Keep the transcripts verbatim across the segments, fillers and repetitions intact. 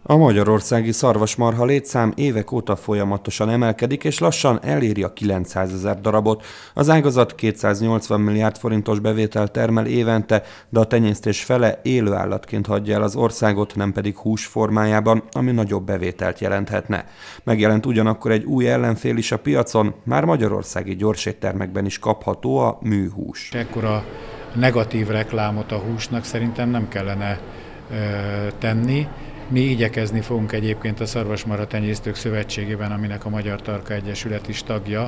A magyarországi szarvasmarha létszám évek óta folyamatosan emelkedik, és lassan eléri a kilencszázezer darabot. Az ágazat kétszáznyolcvan milliárd forintos bevételt termel évente, de a tenyésztés fele élő állatként hagyja el az országot, nem pedig hús formájában, ami nagyobb bevételt jelenthetne. Megjelent ugyanakkor egy új ellenfél is a piacon, már magyarországi gyorséttermekben is kapható a műhús. Ekkora negatív reklámot a húsnak szerintem nem kellene ö, tenni. Mi igyekezni fogunk egyébként a Szarvasmarha Tenyésztők Szövetségében, aminek a Magyar Tarka Egyesület is tagja,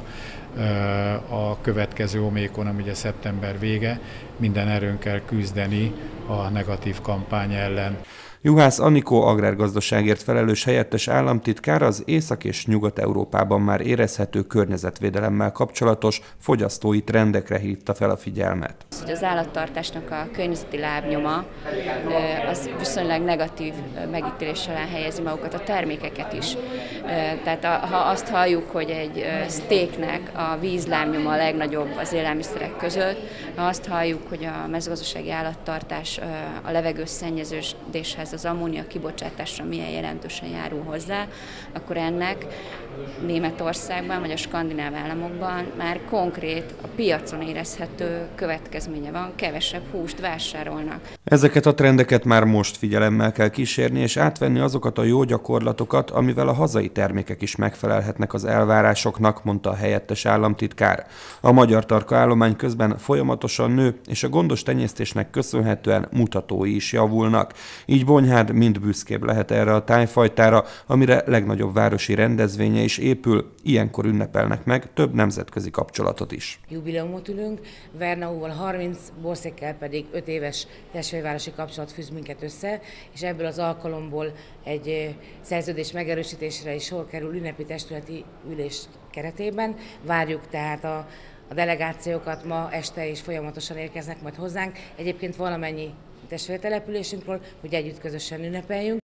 a következő Omékon, ami ugye szeptember vége, minden erőnkkel küzdeni a negatív kampány ellen. Juhász Anikó agrárgazdaságért felelős helyettes államtitkár az Észak- és Nyugat-Európában már érezhető környezetvédelemmel kapcsolatos fogyasztói trendekre hívta fel a figyelmet. Az állattartásnak a környezeti lábnyoma az viszonylag negatív megítélés alá helyezi magukat a termékeket is. Tehát ha azt halljuk, hogy egy sztéknek a vízlábnyoma a legnagyobb az élelmiszerek között, ha azt halljuk, hogy a mezőgazdasági állattartás a levegőszennyeződéshez, az ammónia kibocsátásra milyen jelentősen járul hozzá, akkor ennek Németországban vagy a skandináv államokban már konkrét, a piacon érezhető következménye van, kevesebb húst vásárolnak. Ezeket a trendeket már most figyelemmel kell kísérni, és átvenni azokat a jó gyakorlatokat, amivel a hazai termékek is megfelelhetnek az elvárásoknak, mondta a helyettes államtitkár. A magyar tarka állomány közben folyamatosan nő, és a gondos tenyésztésnek köszönhetően mutatói is javulnak. Így Bonyhád mind büszkébb lehet erre a tájfajtára, amire legnagyobb városi rendezvénye is épül, ilyenkor ünnepelnek meg több nemzetközi kapcsolatot is. Jubileumot ülünk, Vernaóval harminc, Borszékkel pedig öt éves testvérvárosi kapcsolat fűz minket össze, és ebből az alkalomból egy szerződés megerősítésre is sor kerül ünnepi testületi ülés keretében. Várjuk tehát a, a delegációkat, ma este is folyamatosan érkeznek majd hozzánk. Egyébként valamennyi testvértelepülésünkről, hogy együtt közösen ünnepeljünk.